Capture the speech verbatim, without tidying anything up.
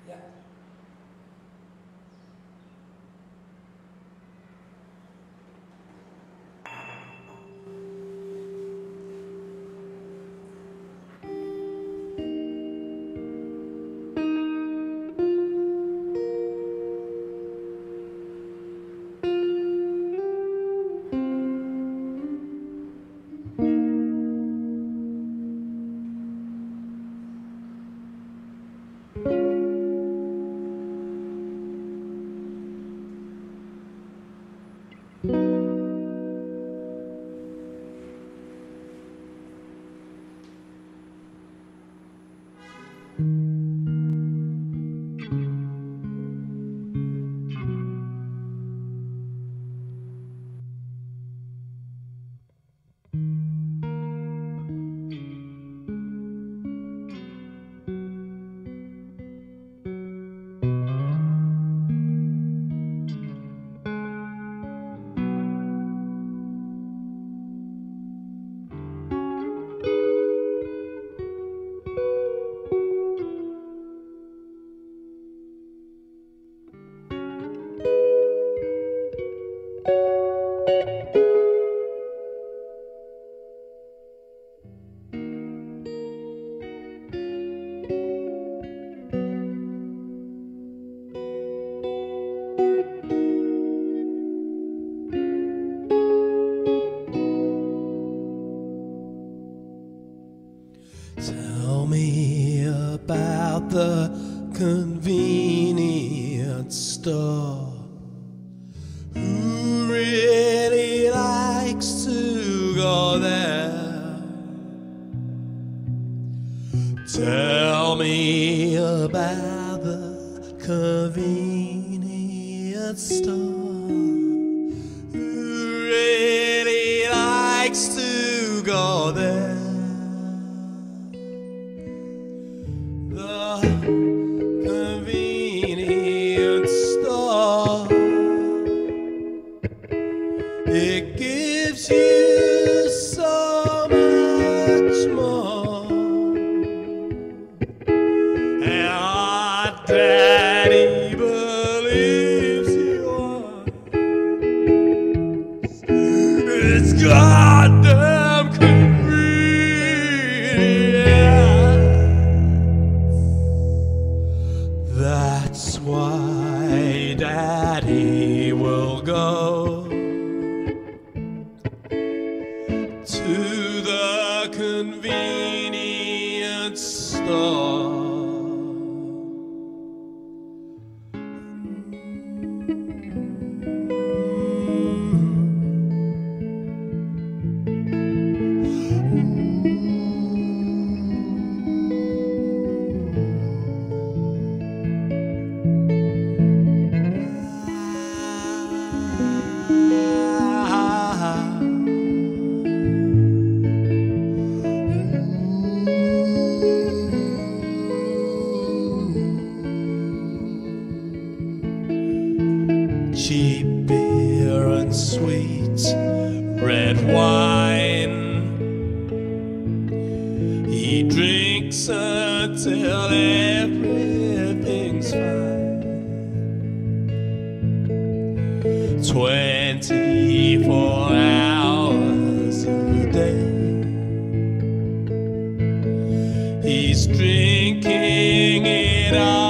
Tell me about the convenience store. Who really likes to go there? Tell me about the convenience store. Who really likes to go there? Convenience store, it gives you so much more, and our daddy believes you are. It's goddamn convenient. That's why Daddy will go to the convenience store. Cheap beer and sweet red wine, he drinks until everything's fine. Twenty-four hours a day, he's drinking it all.